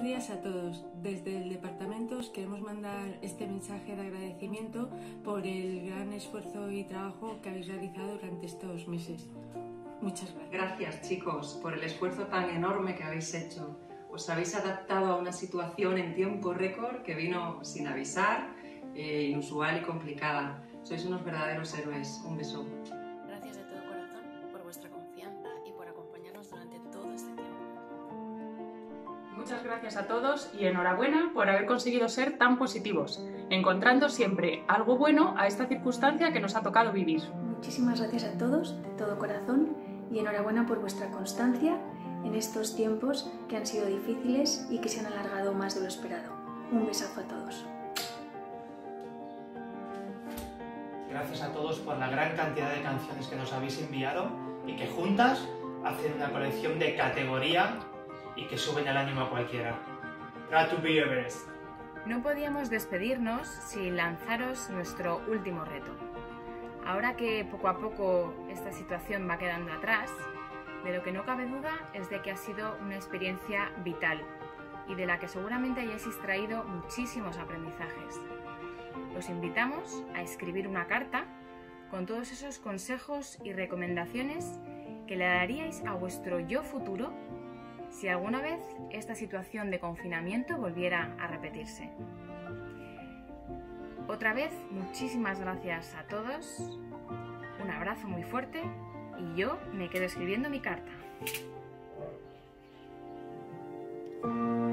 días a todos. Desde el departamento os queremos mandar este mensaje de agradecimiento por el gran esfuerzo y trabajo que habéis realizado durante estos meses. Muchas gracias. Gracias, chicos, por el esfuerzo tan enorme que habéis hecho. Os habéis adaptado a una situación en tiempo récord que vino sin avisar, inusual y complicada. Sois unos verdaderos héroes. Un beso. Gracias de todo corazón por vuestra confianza y por acompañarnos durante todo este tiempo. Muchas gracias a todos y enhorabuena por haber conseguido ser tan positivos, encontrando siempre algo bueno a esta circunstancia que nos ha tocado vivir. Muchísimas gracias a todos, de todo corazón, y enhorabuena por vuestra constancia en estos tiempos que han sido difíciles y que se han alargado más de lo esperado. Un besazo a todos. Gracias a todos por la gran cantidad de canciones que nos habéis enviado y que juntas hacen una colección de categoría y que suben el ánimo a cualquiera. Proud to be Everest. No podíamos despedirnos sin lanzaros nuestro último reto. Ahora que poco a poco esta situación va quedando atrás, de lo que no cabe duda es de que ha sido una experiencia vital y de la que seguramente hayáis extraído muchísimos aprendizajes. Os invitamos a escribir una carta con todos esos consejos y recomendaciones que le daríais a vuestro yo futuro si alguna vez esta situación de confinamiento volviera a repetirse. Otra vez, muchísimas gracias a todos, un abrazo muy fuerte y yo me quedo escribiendo mi carta.